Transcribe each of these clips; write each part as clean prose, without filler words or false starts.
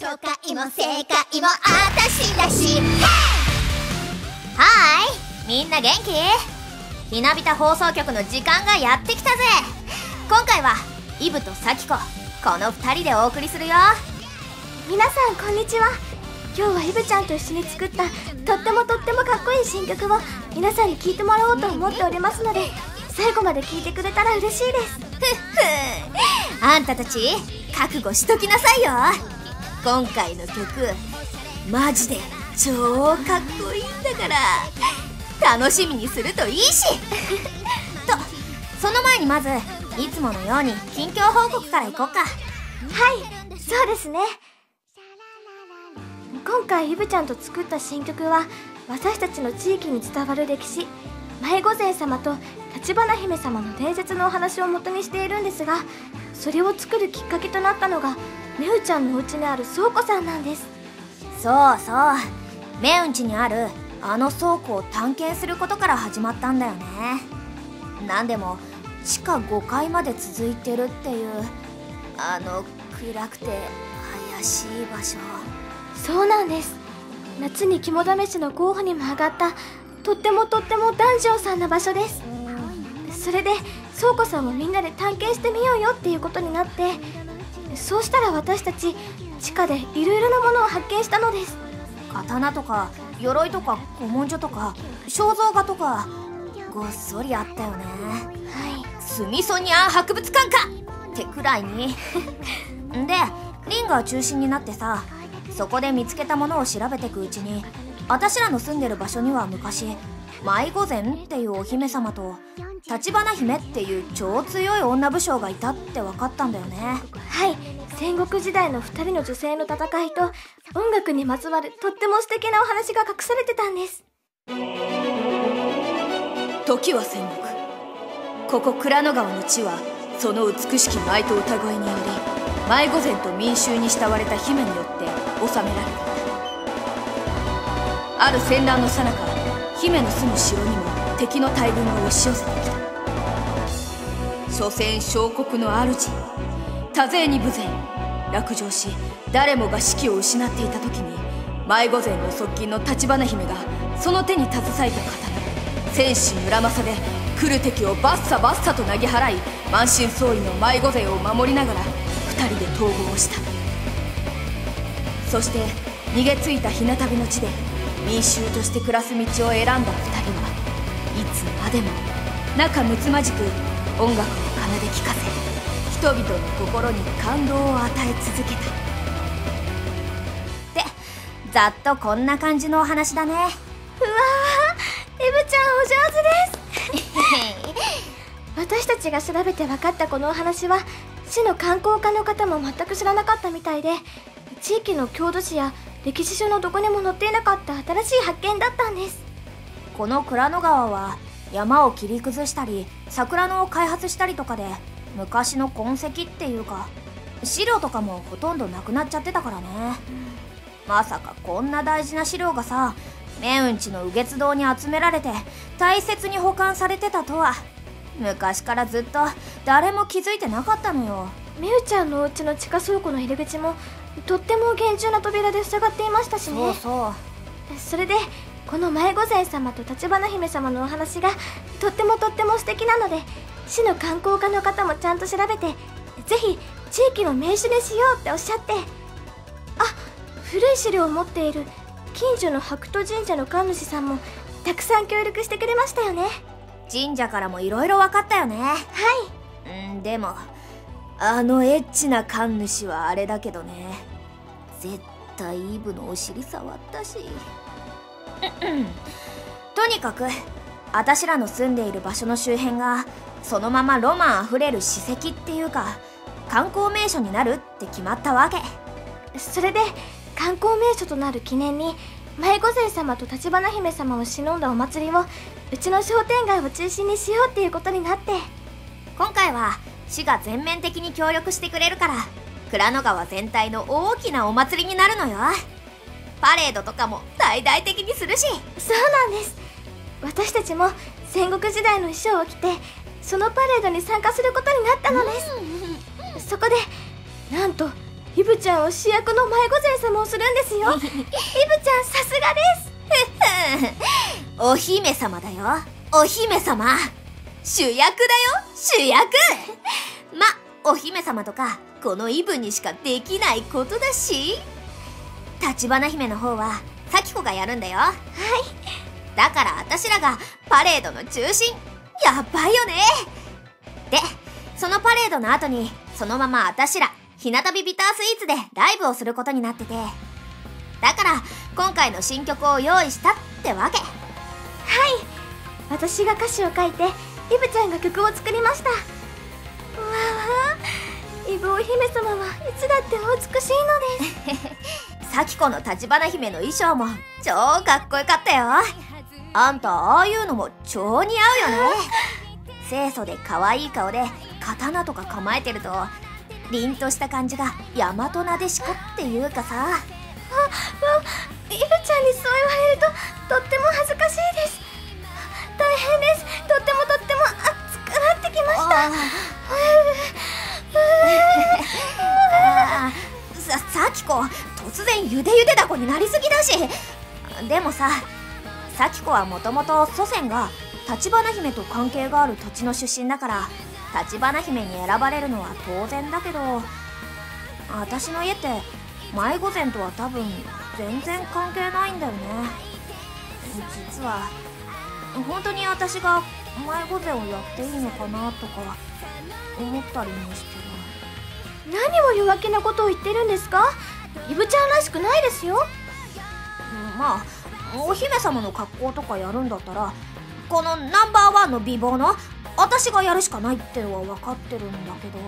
都会も世界もあたしだし。 はーい、みんな元気？ひなびた放送局の時間がやってきたぜ。今回はイブとサキコ、この2人でお送りするよ。 皆さんこんにちは。今日はイブちゃんと一緒に作ったとってもかっこいい新曲を皆さんに聴いてもらおうと思っておりますので、最後まで聴いてくれたら嬉しいです。 あんたたち覚悟しときなさいよ。今回の曲マジで超かっこいいんだから楽しみにするといいし。とその前にまずいつものように近況報告からいこうか。 はい、そうですね。今回イブちゃんと作った新曲は私たちの地域に伝わる歴史、前御前様と橘姫様の伝説のお話を元にしているんですが、それを作るきっかけとなったのがめうちゃんのお家にある倉庫さんなんです。 そうそう、めうんちにあるあの倉庫を探検することから始まったんだよね。なんでも地下5階まで続いてるっていうあの暗くて怪しい場所。 そうなんです。夏に肝試しの候補にも上がったとってもダンジョンさんな場所です。それで倉庫さんをみんなで探検してみようよっていうことになって、そうしたら私たち地下でいろいろなものを発見したのです。 刀とか鎧とか古文書とか肖像画とかごっそりあったよね。 はい。 スミソニアン博物館かってくらいに。でリンが中心になってさ、そこで見つけたものを調べてくうちに、私らの住んでる場所には昔舞御前っていうお姫様と橘姫っていう超強い女武将がいたって分かったんだよね。 はい、戦国時代の2人の女性の戦いと音楽にまつわるとっても素敵なお話が隠されてたんです。 時は戦国。ここ蔵野川の地はその美しき舞と歌声により舞御前と民衆に慕われた姫によって治められた。ある戦乱の最中、姫の住む城にも敵の大軍が押し寄せてきた。所詮小国の主、多勢に無勢、落城し誰もが士気を失っていた時に、舞御前の側近の橘姫がその手に携えた刀戦士村正で来る敵をバッサバッサと投げ払い、満身創痍の舞御前を守りながら2人で統合をした。そして逃げ着いたひな旅の地で民衆として暮らす道を選んだ2人はいつまでも仲睦まじく音楽を奏で聴かせ、人々の心に感動を与え続けた。 でざっとこんな感じのお話だね。 うわー、イブちゃんお上手です。私たちが調べて分かったこのお話は市の観光課の方も全く知らなかったみたいで、地域の郷土史や歴史書のどこにも載っていなかった新しい発見だったんです。 この蔵野川は山を切り崩したり桜野を開発したりとかで昔の痕跡っていうか資料とかもほとんどなくなっちゃってたからね。まさかこんな大事な資料がさ、めうんちの右月堂に集められて大切に保管されてたとは昔からずっと誰も気づいてなかったのよ。 めうちゃんのお家の地下倉庫の入り口もとっても厳重な扉で塞がっていましたしね。 そうそう。 それでこの舞御前様と橘姫様のお話がとっても素敵なので、市の観光課の方もちゃんと調べてぜひ地域の名所にしようっておっしゃって、古い資料を持っている近所の白兎神社の神主さんもたくさん協力してくれましたよね。 神社からもいろいろ分かったよね。 はい。 でもあのエッチな神主はあれだけどね、絶対イブのお尻触ったし。とにかく私らの住んでいる場所の周辺がそのままロマンあふれる史跡っていうか観光名所になるって決まったわけ。 それで観光名所となる記念に舞御前様と橘姫様を偲んだお祭りをうちの商店街を中心にしようっていうことになって、 今回は市が全面的に協力してくれるから蔵野川全体の大きなお祭りになるのよ。パレードとかも大々的にするし。 そうなんです。私たちも戦国時代の衣装を着てそのパレードに参加することになったのです。そこでなんとイブちゃんを主役の迷子前様をするんですよ。イブちゃんさすがです。 お姫様だよ、お姫様。主役だよ、主役。お姫様とかこのイブにしかできないことだし。橘姫の方は咲子がやるんだよ。はい。だから私らがパレードの中心。やばいよね。で、そのパレードの後にそのまま私らひなたびビタースイーツでライブをすることになってて、だから今回の新曲を用意したってわけ。 はい、私が歌詞を書いてイブちゃんが曲を作りました。うわあ、イブお姫様はいつだってお美しいのです。 咲子の橘姫の衣装も超かっこよかったよ。あんたああいうのも超似合うよね。清楚で可愛い顔で刀とか構えてると凛とした感じが大和なでしこっていうかさ。 イブちゃんにそう言われるととっても恥ずかしいです。大変です。とっても熱くなってきました。 咲子、突然ゆでゆでだこになりすぎだし。でもさ、咲子はもともと祖先が橘姫と関係がある土地の出身だから橘姫に選ばれるのは当然だけど、私の家って迷子前とは多分全然関係ないんだよね。実は本当に私が迷子前をやっていいのかなとか思ったりもしてる。 何を弱気なことを言ってるんですか？イブちゃんらしくないですよ。 お姫様の格好とかやるんだったらこのナンバーワンの美貌の私がやるしかないってのは分かってるんだけど、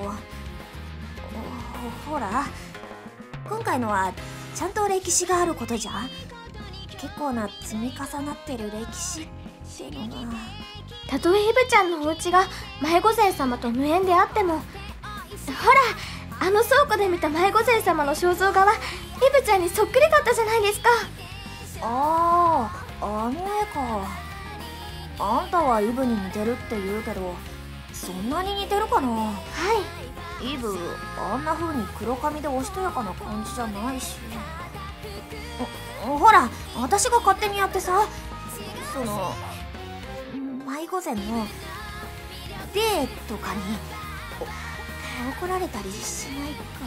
ほら今回のはちゃんと歴史があることじゃん。結構な積み重なってる歴史ってのが。 たとえイブちゃんのお家が迷子前様と無縁であっても、ほらあの倉庫で見た迷子前様の肖像画はイブちゃんにそっくりだったじゃないですか。 あの絵か。あんたはイブに似てるって言うけどそんなに似てるかな。 はい。 イブあんな風に黒髪でおしとやかな感じじゃないし。ほら私が勝手にやってさ、その迷子前のデーとかに怒られたりしないか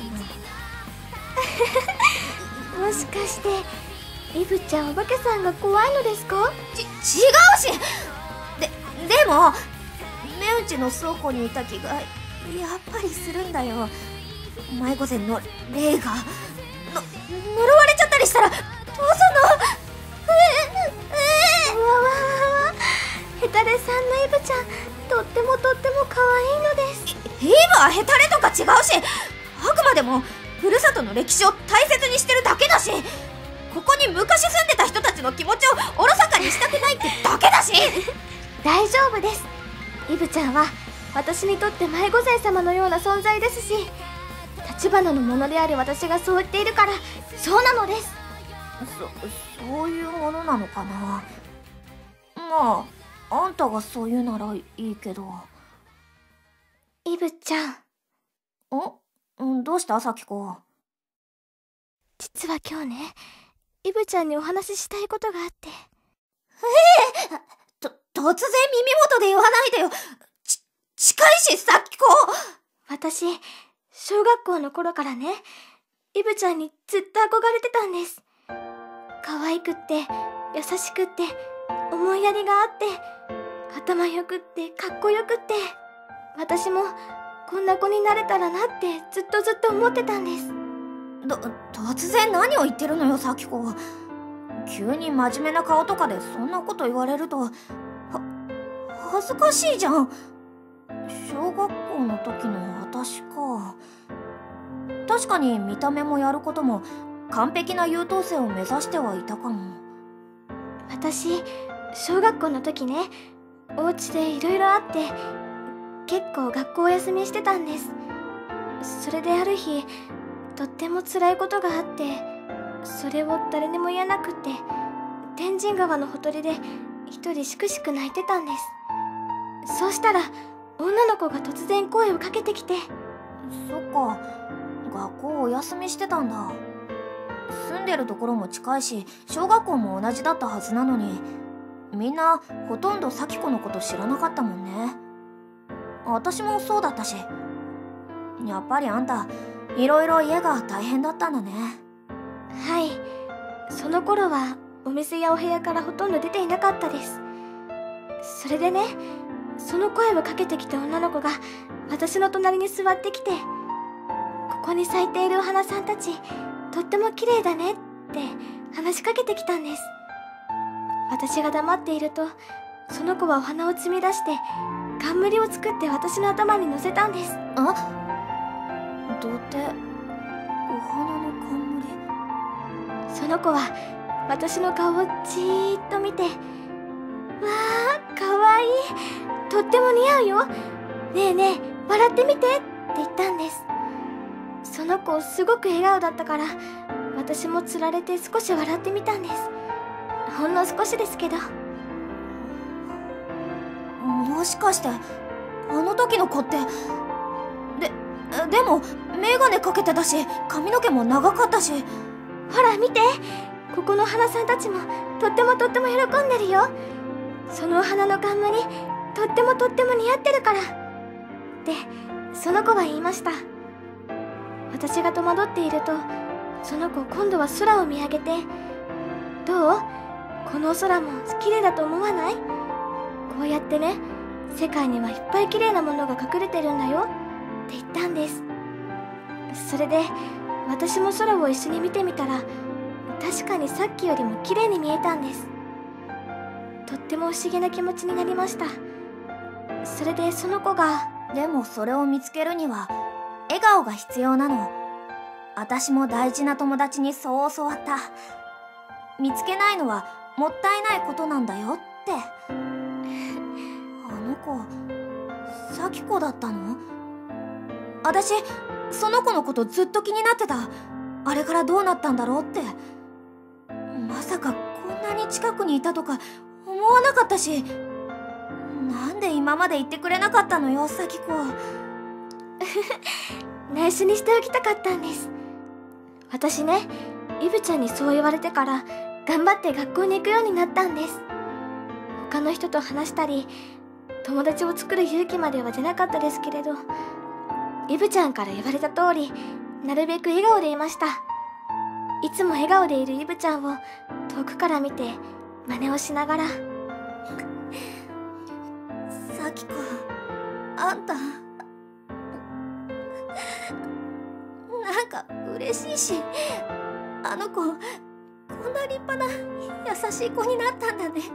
な。もしかしてイブちゃんお化けさんが怖いのですか？ 違うし。でも目打ちの倉庫にいた気がやっぱりするんだよ。迷子前の霊が呪われちゃったりしたらどうすんの？ ヘタレさんのイブちゃんとっても可愛いのです。 イブはヘタレとか違うし、あくまでもふるさとの歴史を大切にしてるだけだし、ここに昔住んでた人たちの気持ちをおろそかにしたくないってだけだし。 大丈夫です。イブちゃんは私にとって迷子前様のような存在ですし、橘のものである私がそう言っているからそうなのです。 そういうものなのかな。あんたがそう言うならいいけど。 イブちゃん。 どうした咲子？ 実は今日ね、イブちゃんにお話ししたいことがあって。 突然耳元で言わないでよ。近いし咲子。 私小学校の頃からね、イブちゃんにずっと憧れてたんです。可愛くって優しくって思いやりがあって頭良くってかっこよくって、私もこんな子になれたらなってずっと思ってたんです。 突然何を言ってるのよ咲子。急に真面目な顔とかでそんなこと言われると恥ずかしいじゃん。小学校の時の私か。確かに見た目もやることも完璧な優等生を目指してはいたかも。 私小学校の時ね、お家でいろいろあって結構学校お休みしてたんです。それである日とっても辛いことがあって、それを誰にも言えなくって天神川のほとりで一人しくしく泣いてたんです。そうしたら女の子が突然声をかけてきて。 そっか。 学校お休みしてたんだ。住んでるところも近いし、小学校も同じだったはずなのに、みんなほとんど咲子のこと知らなかったもんね。私もそうだったし。やっぱりあんた、いろいろ家が大変だったんだね。 はい。その頃はお店やお部屋からほとんど出ていなかったです。それでね、その声をかけてきた女の子が私の隣に座ってきて、ここに咲いているお花さんたち、とっても綺麗だねって話しかけてきたんです。私が黙っていると、その子はお花を摘み出して冠を作って私の頭に乗せたんです。 土手、お花の冠。 その子は私の顔をじーっと見て、わー、かわいい、とっても似合うよ、ねえねえ笑ってみてって言ったんです。その子すごく笑顔だったから、私もつられて少し笑ってみたんです。ほんの少しですけど。 もしかしてあの時の子って。でもメガネかけてたし、髪の毛も長かったし。 ほら見て、ここの花さんたちもとっても喜んでるよ。そのお花の冠、とっても似合ってるからってその子は言いました。私が戸惑っていると、その子今度は空を見上げて、どう？この空も綺麗だと思わない？こうやってね、世界にはいっぱい綺麗なものが隠れてるんだよって言ったんです。それで私も空を一緒に見てみたら、確かにさっきよりも綺麗に見えたんです。とっても不思議な気持ちになりました。それでその子が、 でもそれを見つけるには笑顔が必要なの。私も大事な友達にそう教わった。見つけないのはもったいないことなんだよって。あの子、咲子だったの？私、その子のことずっと気になってた。あれからどうなったんだろうって。まさかこんなに近くにいたとか思わなかったし、なんで今まで言ってくれなかったのよ、咲子。 内緒にしておきたかったんです。私ね、イブちゃんにそう言われてから頑張って学校に行くようになったんです。他の人と話したり、友達を作る勇気までは出なかったですけれど、イブちゃんから言われた通り、なるべく笑顔でいました。いつも笑顔でいるイブちゃんを遠くから見て真似をしながら、 咲子、あんたなんか嬉しいし、あの子こんな立派な優しい子になったんだね。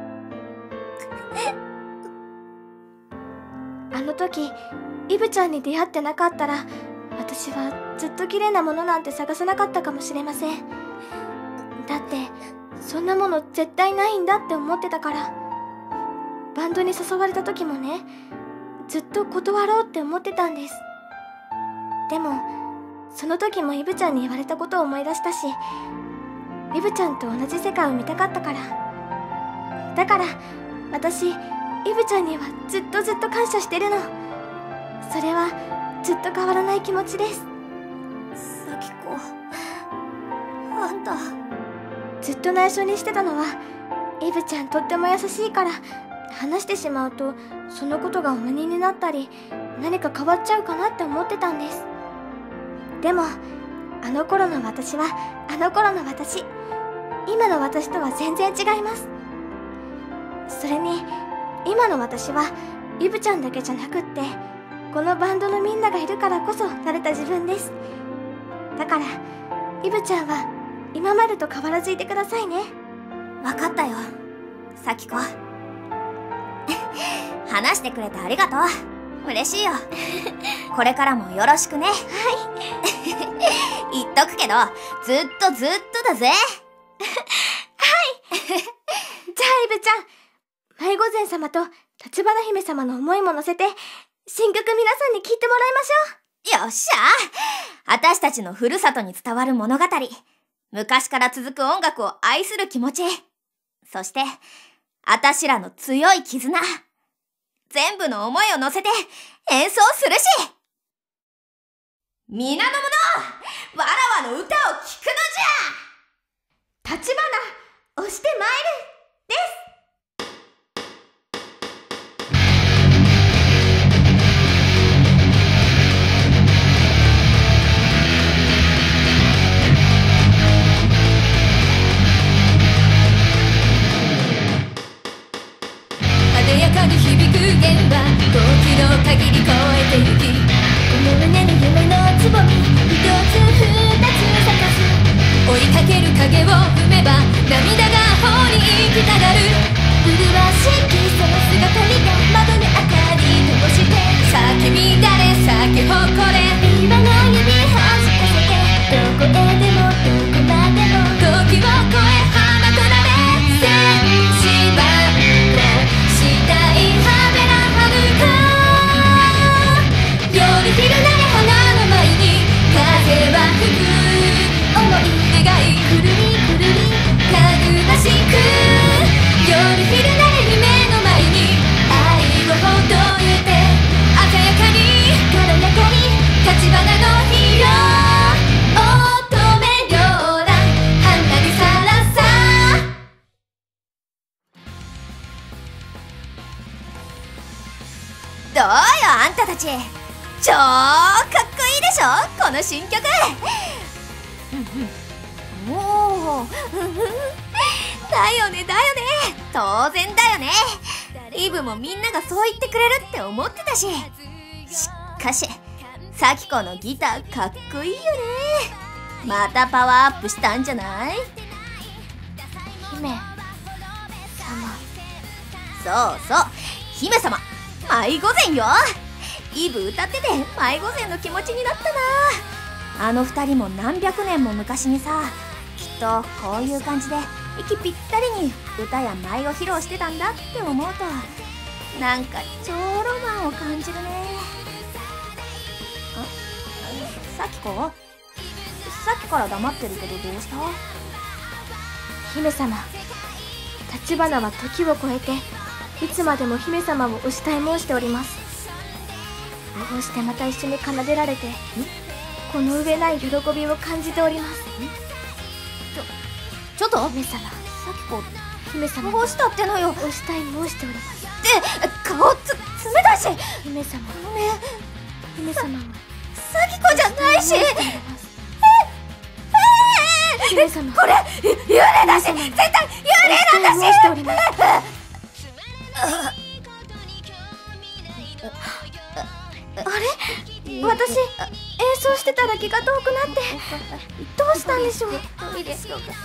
あの時イブちゃんに出会ってなかったら、私はずっと綺麗なものなんて探せなかったかもしれません。だってそんなもの絶対ないんだって思ってたから。バンドに誘われた時もね、ずっと断ろうって思ってたんです。でもその時もイブちゃんに言われたことを思い出したし、イブちゃんと同じ世界を見たかったから。だから私、イブちゃんにはずっと感謝してるの。それはずっと変わらない気持ちです。 咲子、あんたずっと内緒にしてたのは、イブちゃんとっても優しいから、話してしまうとそのことが重荷になったり、何か変わっちゃうかなって思ってたんです。でもあの頃の私はあの頃の私、今の私とは全然違います。それに今の私はイブちゃんだけじゃなくって、このバンドのみんながいるからこそなれた自分です。だからイブちゃんは今までと変わらずいてくださいね。 わかったよ、咲子。話してくれてありがとう。嬉しいよ。これからもよろしくね。はい。言っとくけど、ずっとだぜ。はい。 じゃあイブちゃん、迷子前様と立花姫様の思いも乗せて、新曲皆さんに聴いてもらいましょう。 よっしゃ。私たちのふるさとに伝わる物語。昔から続く音楽を愛する気持ち。そして、あたしらの強い絆。全部の思いを乗せて演奏するし。 皆の者、わらわの歌を聴くのじゃ。 立花押してまいるです。 艶やかに響く弦は時の限り越えてゆき、 この胸に夢のつぼみ一つ二つ咲かす。 追いかける影を踏めば涙が頬に行きたがる。 麗しきその姿にて窓に明かり灯して咲き乱れ咲き誇れ、 今の指弾かせてどこへでもどこまでも時を超え花となれ。戦士版をしたいはべらはるか。夜昼なれ花の舞に風は吹く。思い願いくるりくるりたくましく。夜昼なれ夢の前に愛をほどいて鮮やかに軽やかに立花の火よ。乙女両乱花にさらさ。どうよあんたたち、超かっこいいでしょこの新曲。おおだよねだよね、当然だよね。イブもみんながそう言ってくれるって思ってたし。しかしサキコのギターかっこいいよね。またパワーアップしたんじゃない？ 姫様。 そうそう、姫様迷子前よ。イブ歌ってて迷子前の気持ちになったな。あの二人も何百年も昔にさ、きっとこういう感じで息ぴったりに歌や舞を披露してたんだって思うと、なんか超ロマンを感じるね。さきこ、さっきから黙ってるけどどうした？ 姫様、立花は時を超えていつまでも姫様をお慕い申しております。こうしてまた一緒に奏でられてこの上ない喜びを感じております。 ちょっと姫様、 さきこ、 姫様どうしたってのよ。 お慕い申しております。 で、顔冷たいし。 姫様、 ごめん、 姫様もさきこじゃないし。 姫様、 これ幽霊だし、絶対幽霊なんだし。 お慕い申しております。あれ、私演奏してたら気が遠くなってどうしたんでしょう。で、イブちゃん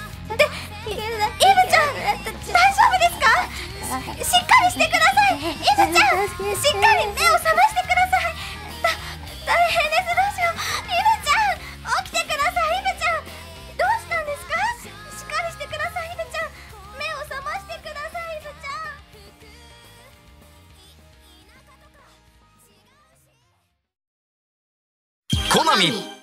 大丈夫ですか？しっかりしてください。イブちゃん、しっかり目を覚ましてください。大変です。どうしよう。イブちゃん、起きてください。イブちゃん、どうしたんですか？しっかりしてください。イブちゃん、目を覚ましてください。イブちゃん。 コナミ